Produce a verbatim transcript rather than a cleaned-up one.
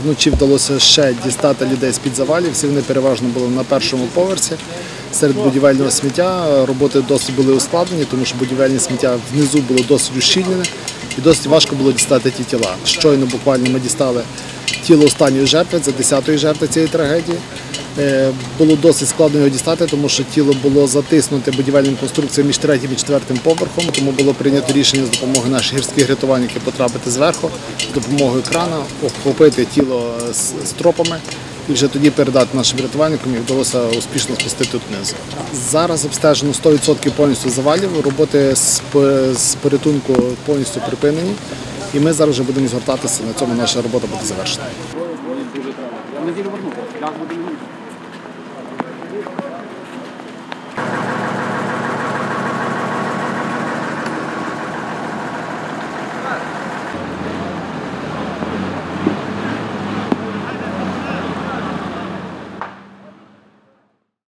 вночі вдалося ще дістати людей з-під завалів. Всі вони переважно були на першому поверсі. Серед будівельного сміття роботи досить були ускладнені, тому що будівельне сміття внизу було досить ущільнене і досить важко було дістати ті тіла. Щойно буквально ми дістали тіло останньої жертви, це десятої жертви цієї трагедії. Було досить складно його дістати, тому що тіло було затиснуте будівельними конструкціями між третім і четвертим поверхом, тому було прийнято рішення з допомогою наших гірських рятувальників потрапити зверху, з допомогою крана, охопити тіло стропами і вже тоді передати нашим рятувальникам, і вдалося успішно спасти тут вниз. Зараз обстежено сто відсотків повністю завалів, роботи з порятунку повністю припинені, і ми зараз вже будемо звертатися, на цьому наша робота буде завершена.